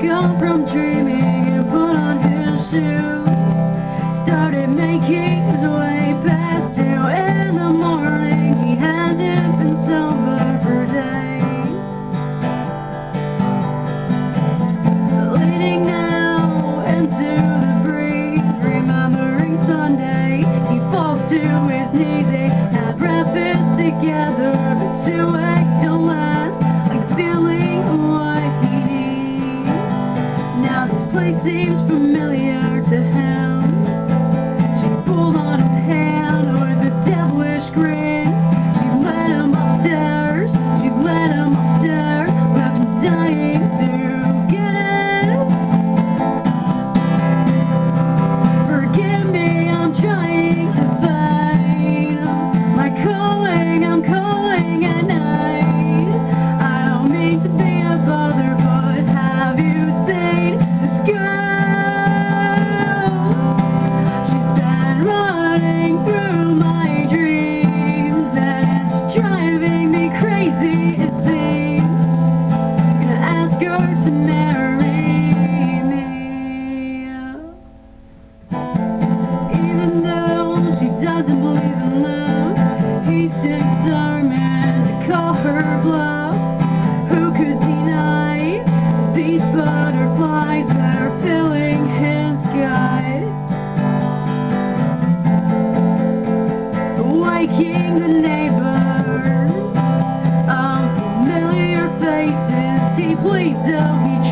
up from dreaming and put on his shoes. Started making his way past 2 in the morning. He hasn't been sober for days. Leading now into the breeze, remembering Sunday, he falls to his knees. They have breakfast together, but 2 eggs don't last like the feeling of what he needs. Now this place seems familiar to him. She pulled on his hand with a devilish grin. She led him upstairs, she led him upstairs. I've been dying to get in. Forgive me, I'm trying to find my calling, I'm calling at night. I don't mean to be a bother, but have you seen this girl? She's been running through my dreams, and it's driving me crazy, it seems. Gonna ask her to marry me. Even though she doesn't believe in love, he's determined to call her bluff. Who could deny these butterflies that are filling his gut? Waking the neighbors of familiar faces, he pleads till he